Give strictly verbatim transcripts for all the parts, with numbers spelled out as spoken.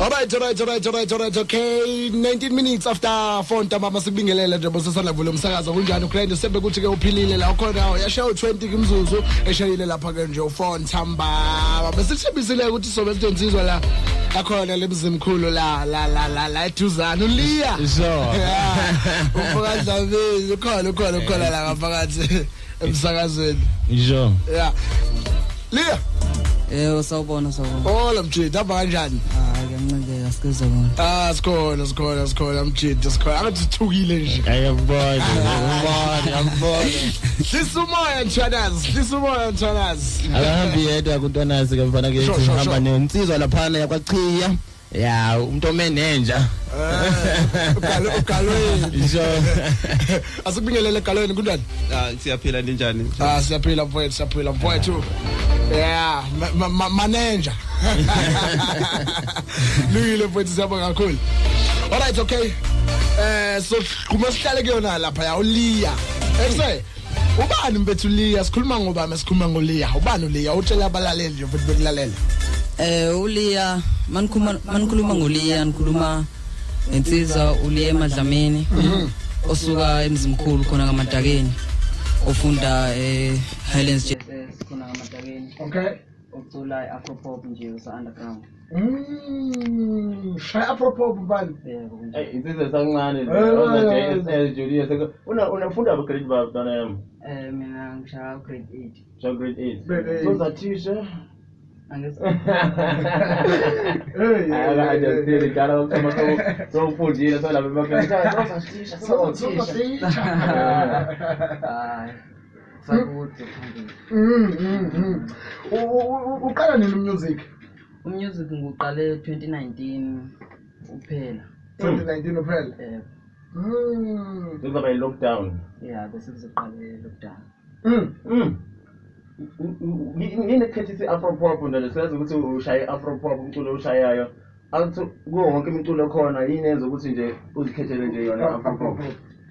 Alright, alright, alright, alright, alright, okay. nineteen minutes after four ntambama sikubingelele nje bosesana vula umsakazo kunjani uGrand sembe kuthi ke uphilile la ukhona uyashaye twenty kimzuzu eshayile lapha ke nje u-four ntambama besithembisile ukuthi sobe sidonsizwa la akhona lemzimkhulu la la la la la eduzana uLeeyor sure ufoka dlaveni ukhona ukhona ukhona la ngaphakathi emsakazweni sure yeah Leeyor Eh usawubona sawubona. Oh lamjidi hamba kanjani? Ah ngiyancedeka sikuzwa bona. Ah sikhona sikhona sikhona mjidi sikhona akathi thukile nje. Ayabona ngibona ngiyabona. Sisumoya Ntwanazi sisumoya Ntwanazi. Akahambi yedwa kuNtwanazi ke mfana ke hamba nensizwa lapha yakwachiya. Ya umuntu omenenja. Eh ukalo ukalweni. Isho. Asikubingelele egalweni kunjani? Ah siyaphila ninjani? Ah siyaphila mfowethu siyaphila mfowethu. Yeah, manager. Luyile mfowethu siyabonga kakhulu. Alright, okay. Eh so kumasihlale kuyona lapha ya uLeeyor. Ekuse ubani mfethu uLeeyor sikhuluma ngobani sikhuluma ngoLeeyor. Ubani uLeeyor utshela abalaleli nje mfethu bekulalela. Eh uLeeyor manikhuluma manikhuluma ngoLeeyor nikhuluma insizwa uLeeyor emadlamini osuka emzimkhulu khona kaMadakeni ofunda eh Highlands J S S khona kaMadakeni. Okay. Ucula Afropop nje usa underground. Mm, shay Afropop bani? Eh insizwa sancane ona J S S Julius una unafunda ba grade ba mntana yami. Eh mina ngishaya grade eight. So grade eight. So zathisha Angese. Hey, I just did it. Got out some so full deal. So la bema kaya. So so Ah. Sakuthi. Mm mm mm. Uqala nini music? Umusic ngiqale twenty nineteen uphela. twenty nineteen uphela. Eh. Mm. Kuzoba i lockdown. Yeah, bese kuzoqala lockdown. Mm. Mm. Ngine khethi Afropop nje siyazi ukuthi ushaye Afropop umculo ushayayo athi kuwo wonke imiculo khona yini enza ukuthi nje uzikhethele nje yona Afropop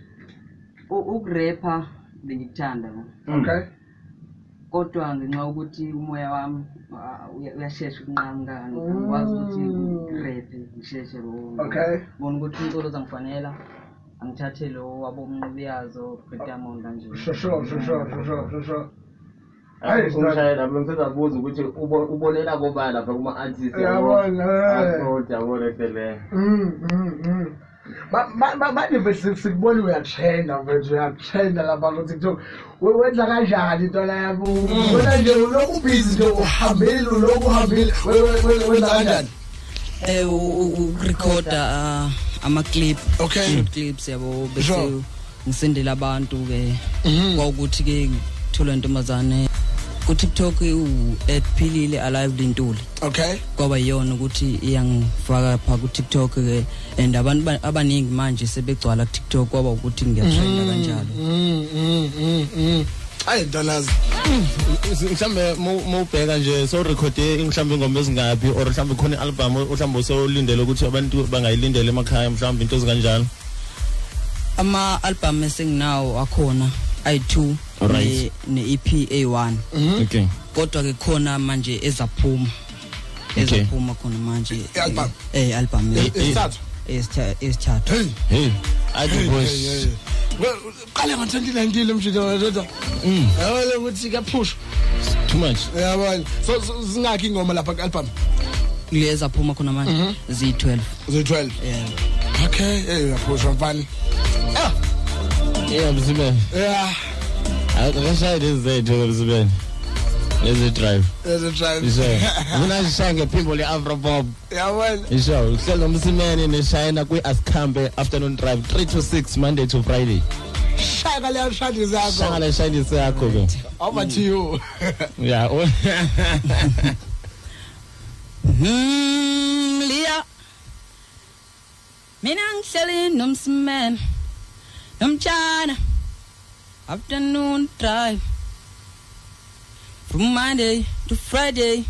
ukurapper bengithanda okay kodwa ngenxa ukuthi umoya wami uyashesha ukunqanga ngikwazi ukuthi rap ngisheshe lo okay bona ukuthi umculo zangifanela angithathe lo wabomnqibiyazo Diamond kanje sure sure sure sure sure Hayi umshayela bengisezabuza ukuthi ubolela kobani lapha kuma artists yabona yabo yabona phela mm mm ba manje bese sikubona uyatrenda mfethu uyatrenda lapha ku TikTok wenza kanjani into la yabo wena nje lokhu busy nje uhambile lokhu uhambile wenza kanjani eh urecorda ama clip okay clips yabo bese ngisendela abantu ke kwaukuthi ke thola intombazane ku TikTok u @philile alive lintuli okay kwaba yiyona ukuthi iyangifaka pha ku TikTok ke and abantu abaningi manje sebegcwala ku TikTok kwaba ukuthi ngiyatrenda kanjalo mm mm ayi Ntwanazi mhlambe mawubheka nje so recorde mhlambe ingoma ezingapi or mhlambe khona album mhlambe usolindele ukuthi abantu bangayilindele emakhaya mhlambe into ezikanjalo ama album esenginawo akhona I two ne ne E P A one okay kodwa ke khona manje ezaphuma ezaphuma khona manje album eh album esithathu esithathu hey I boys qale ngo twenty nineteen mshito wethu mm yabona ukuthi ka push too much yabona so zingakhi ingoma lapha ku album leza phuma khona manje zi twelve zi twelve yeah okay eh push mfana ah yeah mzimene yeah akashaya lezethu mzimene lezi drive lezi drive isho mina ngishange phimbo le Afropop yabona isho uhlelo mzimene neshayina kwi Askhambe afternoon drive three to six Monday to Friday shaka le shadi zakho shaka le shadi zakho ke over to you yeah hmm Leeyor mina ngihleli nomsimene Mamncane afternoon drive from Monday to Friday.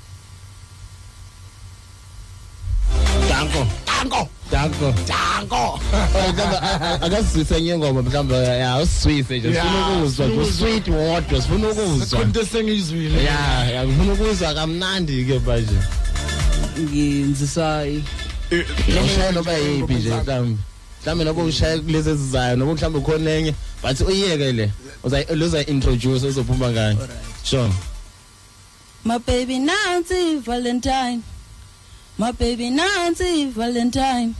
Danko, Danko, Danko, Danko. Akasise ngengoma mhlawumbe ya uswise nje ufuna ukuzwa sweet water ufuna ukuzwa. Konke sengizwile. Yeah, ya ufuna ukuzwa kamnandi ke manje. Ngizisa Noshaya noba yipi nje mhlawumbe. Mhlawumbe noba ushaya kulezi ezizayo noba mhlawumbe ukhona enye but uyeke le. Uza uza introduce uzophuma ngani. Sure. My baby Nancy Valentine. My baby Nancy Valentine.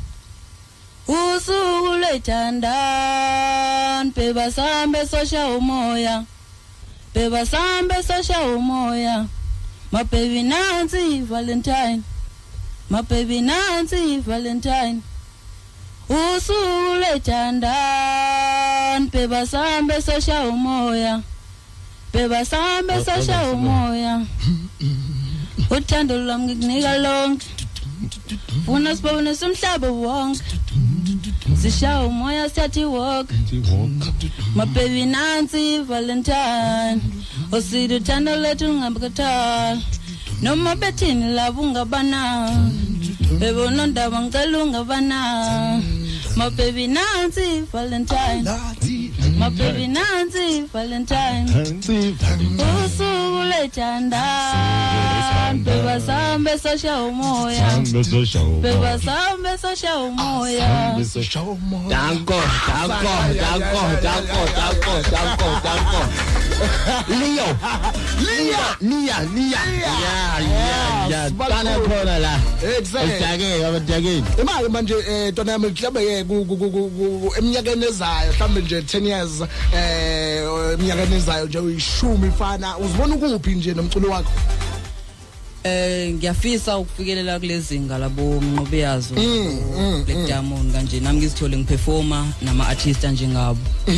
Usuku lwethandana beba sambe sosha umoya. Beba sambe sosha umoya. My baby Nancy Valentine. My baby Nancy Valentine. Usuku lwethandana beba sambe sosha umoya. Beba sambe sosha umoya. Uthando lwami ngikunika lonke. Funa sibone somhlaba wonke. Sisha umoya siyathi walk. My baby Nancy Valentine. Osidi uthando lethu ngambakathala. Noma bethini labo ungabana. Bebo nondaba ngicela ungabana. My baby Nancy Valentine. My baby Nancy Valentine. Usuku lwethandana beba sambe sosha umoya. Beba sambe sosha umoya. Danko, danko, danko, danko, danko, danko, danko. Leeyor, Leeyor, Leeyor, Leeyor. Yeah, yeah, yeah. Tana khona la. Exactly. Udake, abadake. Imali manje eh tona yami mhlambe ku eminyakeni ezayo mhlambe nje ten years eh eminyakeni ezayo nje uyishumi fana uzibona ukuphi nje nomculo wakho? Eh ngiyafisa ukufikelela kulezinga labo mnqobe yazo Black Diamond kanje nami ngizithole ngiperforma nama artists njengabo.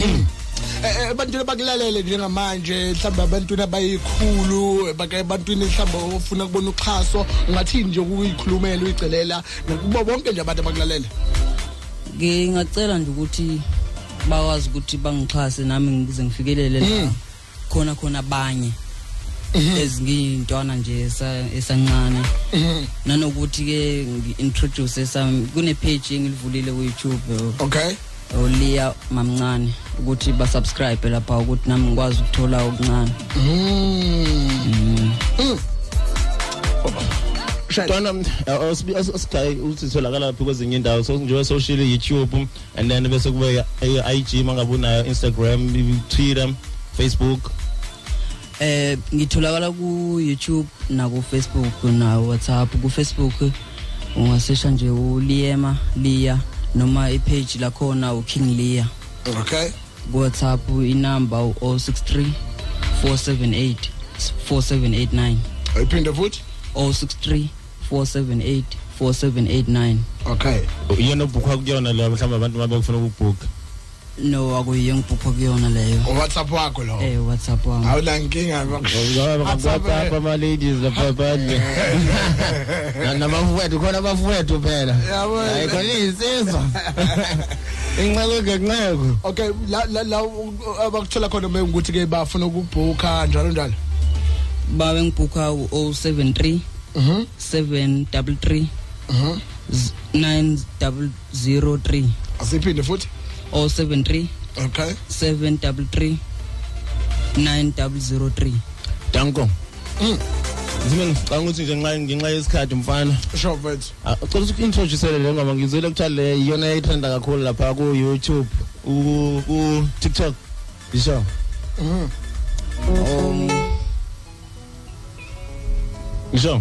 Eh abantu bakulalele njengamanje mhlawumbe abantu abayikhulu bakayebantwini mhlawumbe ofuna kubona uxhaso ungathi nje ukuyikhulumela uyicelela kubo bonke nje abantu abakulalele. Ngingacela nje ukuthi bawazi ukuthi bangixhase nami ngize ngifikelele la khona khona abanye ezingintwana nje esancane nanokuthi ke ngi-introduce esami kune page engilivulile ku YouTube. Okay. Leeyor Mamncane ukuthi ba subscribe lapha ukuthi nami ngikwazi ukuthola okuncane. Mm. Tona osibhayi uthi tholakala lapha kwezinye indawo so nje social YouTube and then bese kube I G mangabunayo Instagram, Twitter, Facebook. Eh ngitholakala ku YouTube na ku Facebook na WhatsApp. Ku Facebook ungasesha nje uLeeyor Leeyor noma ipage la khona uKing Leeyor. Okay. Ku WhatsApp inamba zero six three four seven eight four seven eight nine. Ayiphinda futhi zero six three four seven eight four seven eight nine. Okay. Yena ubukwa kuyona la mhlawumbe abantu mabe kufuna ukubhuka. No akuyiye ngibhukwa kuyona leyo. WhatsApp wakho lo. Eh WhatsApp wami. Awula nkinga WhatsApp ama ladies lapha badle. Na bafowethu khona bafowethu phela. Hayi khona isizwe. Inqalo ngenceko. Okay la la abakuthola khona manje ukuthi ke bafuna ukubhuka njalo njalo. Bawe ngibhukha zero seven three Mhm. seven three three Mhm. nine zero three. Asiphinde futhi zero seven three okay seven three three nine zero three. Danko. Mm. Zimene ngicanga ukuthi nje nxa ngenxa yesikhathi mfana. Sure mfethu. Ucela uku-introduce le ngoba ngizwile ukuthi le iyona etrenda kakhulu lapha ku YouTube, ku ku TikTok. Yisho. Mhm. Um Yisho.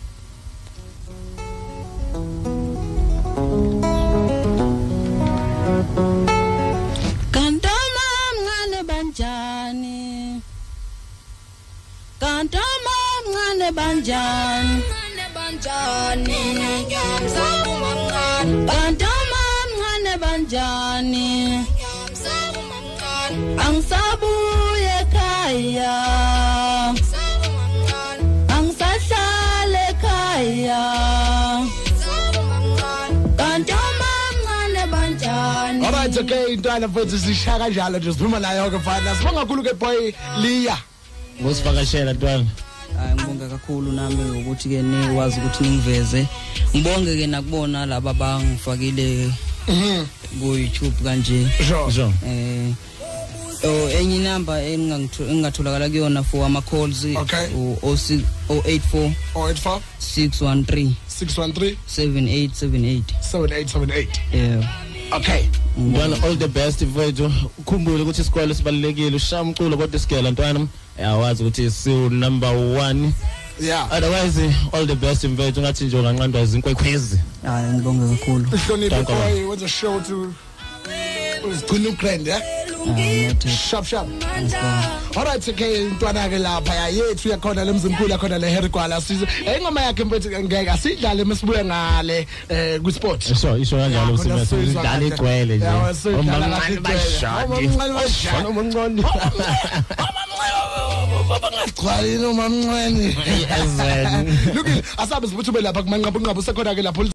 Kantoma mncane banjani. Kantoma mncane banjani. Banjani ngiyamzama umncane. Kantoma mncane banjani. Ngiyamzama umncane. Angisabuye ekhaya. Angisahlala ekhaya. Kantoma mncane banjani. Alright okay intwana mfethu sishaya kanjalo nje siphuma nayo ke mfana sibonga kakhulu ke boy Leeyor. Ngosivakashela ntwana. Hayi ngibonga kakhulu nami ukuthi ke nikwazi ukuthi ningiveze. Ngibonge ke nakubona laba bangifakile Mhm. ku YouTube kanje. Sure. Sure. Eh Oh, enye number engingatholakala kuyona for ama calls Okay. oh eight four oh eight four six one three six one three seven eight seven eight seven eight seven eight. Yeah. Okay. Ntwana, all the best mfethu. Ukhumbule ukuthi isikole sibalekile, ushaya umculo kodwa isikela ntwana. Ayawazi ukuthi siu number one. Yeah. Otherwise all the best mfethu, ngathi nje unganqandwa izinkwekhwezi. Hayi ngibonge kakhulu. Hloniphe boy with a show to Gcina uGrand, eh? Sharp sharp. All right, okay, ntwana ke lapha ya yethu yakhona lemzimkhulu yakhona le Harry Gwala size. Engoma yakhe mfethu ngeke asidlale mesibuye ngale eh ku sport. So isho kanjalo usimethu idlala igcwele nje. Omncane bashaki. Omncane bashaki. Baba ngagcwala no mamncane. Yes. Look, asabe sibuthube lapha kumanqabu nqabu sekhona ke lapho